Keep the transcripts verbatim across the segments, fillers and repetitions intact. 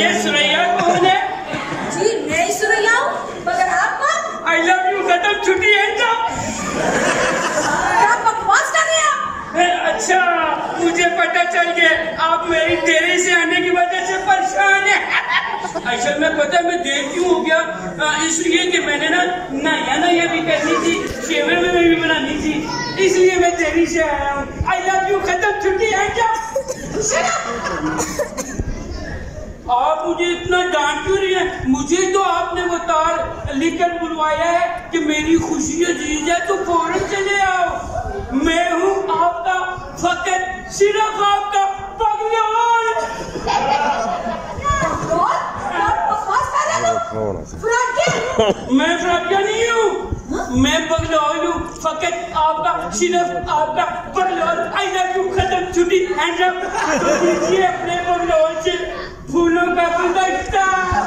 ये सुरैया कौन है? जी मैं सुरैया हूँ, मगर आप कौन? आई लव यू खत्म छुट्टी है क्या? क्या बकवास कर रहे हैं आप? अच्छा मुझे पता चल गया आप मेरी देरी से आने की वजह से परेशान है। असल में पता मैं देर क्यों हो गया, इसलिए कि मैंने ना नया नया भी करनी थी, शेवर में भी बनानी थी, इसलिए मैं देरी से आया हूँ। आई लव यू खत्म छुट्टी है क्या? आप मुझे इतना डांट क्यों रही है? मुझे तो आपने वो तार लिखकर बुलवाया है कि मेरी खुशी अजीज है तो फौरन चले आओ। मैं हूँ आपका फकत सिर्फ आपका बगलोल। मैं फ्राडिया नहीं हूँ, मैं बगलोल हूँ, फकत आपका सिर्फ आपका बगलोल। आई लव यू खत्म छुट्टी एंड तो दीजिए अपने बगलोल से फूलों का गुलदस्ता।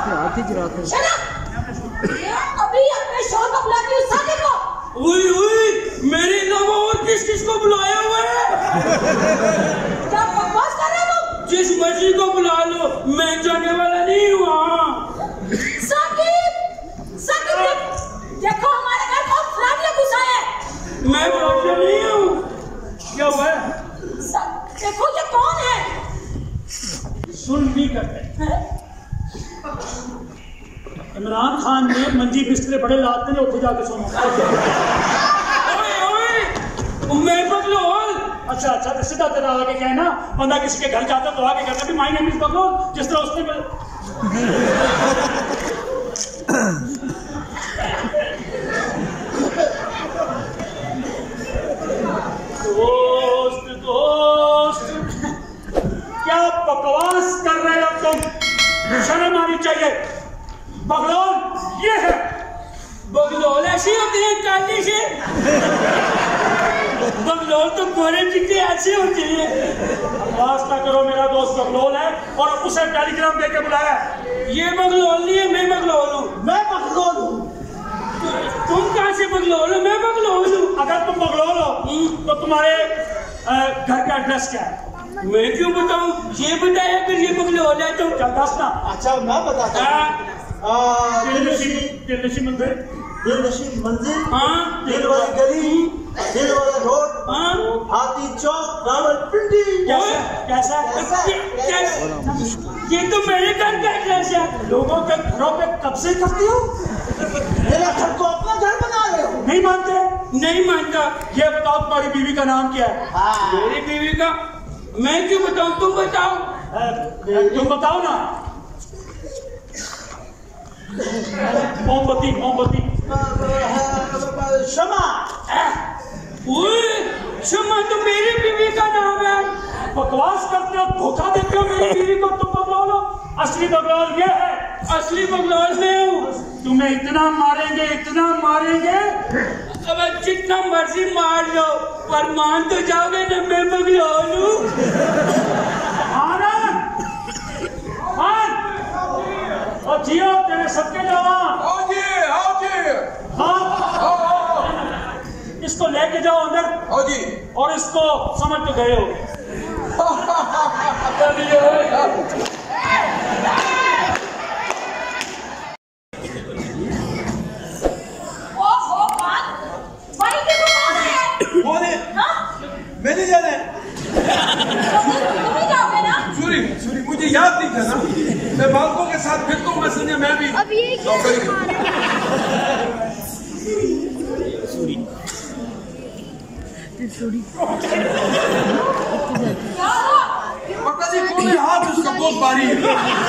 अभी अपने शोर को बुलाती हूँ साथी को। उई उई मेरे अलावा और किस किस को बुलाया हुआ है? क्या बकवास कर रहे हो? जिस मर्जी को बुला लो, मैं जाने वाला नहीं हूँ। साकिब, साकिब देखो हमारे घर को फ्राडिया घुसा है। मैं फ्राडिया नहीं हूँ। क्या हुआ है? देखो ये कौन है? सुन भी करते इमरान खान ने मंजी बिस्तरे बड़े लाते ने उठे जाके सोना। ओए ओए मैं बगलोल। अच्छा अच्छा तो सीधा तेरा आगे कहना, बंदा किसी के घर जाता तो आगे कहता भी माय नेम इज बगलोल, जिस तरह उसने दोस्त दोस्त क्या बकवास कर रहे हो तुम? शर्म आनी चाहिए। बगलोल ये है। बगलोल ऐसे होते हैं काली से? बगलोल तो गोरे चिट्टे ऐसे होते हैं। वास्ता करो, मेरा दोस्त बगलोल है और उसे टेलीग्राम देके बुलाया। ये बगलोल नहीं है, मैं बगलोल हूँ। मैं बगलोल हूँ। तुम कहाँ से बगलोल हो? मैं बगलोल हूँ। अगर तुम बगलोल हो तो तुम्हारे घर का एड्रेस क्या है? मैं क्यों बताऊँ? ये बताया फिर ये बगलोल है तो क्या दसना? अच्छा मैं बताता हूँ। दिलनशी मंदिर, दिलनशी मंजिल, हाँ, दिल वाली गली, दिल वाला रोड, हाँ, हाथी चौक, रावलपिंडी। कैसा कैसा कैसा कैसा? ये तो मेरे घर का एड्रेस है। लोगों के घरों पे कब्जे करती हो? मेरा घर को अपना घर बना रहे हो? नहीं मानते? नहीं मानता। ये बताओ तुम्हारी बीवी का नाम क्या है? मेरी बीवी का मैं क्यों बताऊँ? तुम बताओ। तुम बताओ ना। मोमबत्ती मोमबत्ती शमा। शमा तो मेरी बीवी का नाम है। बकवास करते हो, धोखा देते हो मेरी बीवी को। तुम बगलोल हो, असली बगलोल ये है। असली बगलोल मैं हूँ। तुम्हें इतना मारेंगे इतना मारेंगे, अब जितना मर्जी मार लो पर मान तो जाओगे ना मैं बगलोल हूँ। और जियो तेरे सबके जवान। आओ जी, आओ जी। हाँ आओ, आओ। इसको लेके जाओ अंदर। आओ जी। और इसको समझ तो गए हो। ओहो बात भाई के को कौन है? कौन है? हाँ? मैनेजर है। तुम ही जाओगे ना? सूरी सूरी मुझे याद नहीं था ना, मैं बालकों के साथ फिरता हूँ, मैं समझा मैं भी अब ये क्या नौकरी खा रहा है? क्या हुआ? पक्का जी कौन है? हाथ उसका बहुत भारी है।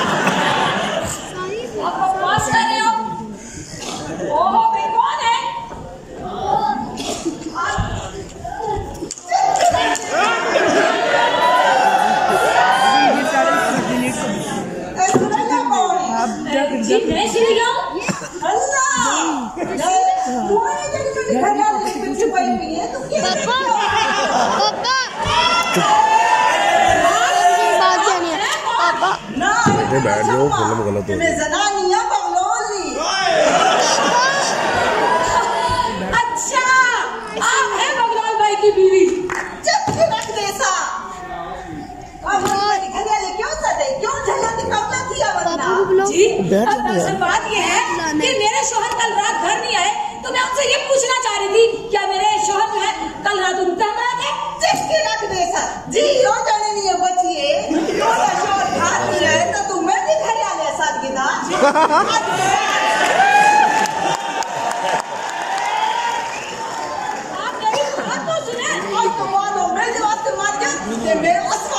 आप बकवास कर रहे हो? ओहो भाई कौन है? जी मैं सुरैया हूँ। अल्लाह तुम्हारे जगह में घर वाले की बच्ची पड़ी हुई है तो क्या? पापा पापा बात जानिए पापा ना बैठ जाओ, फिल्म गलत हो मैं जनानिया बगलोल नहीं। अच्छा आप हैं बगलोल भाई की बीवी? जब भी रख देसा अब घर वाले क्यों सदे क्यों झगड़ा की कमला किया वरना अब दरअसल बात ये है कि मेरे शोहर कल रात घर नहीं आए, तो मैं उनसे ये पूछना चाह रही थी, क्या मेरे शोहर जो है कल रात उनका हमारा थे? जिसकी रख दे सर जी यो जाने नहीं है बचिए तो शोर भाग नहीं रहे तो तुम्हें भी घर आ ले साथ के ना आप मेरी बात तो सुने। और तो मानो मैं जवाब से मार गया कि मेरे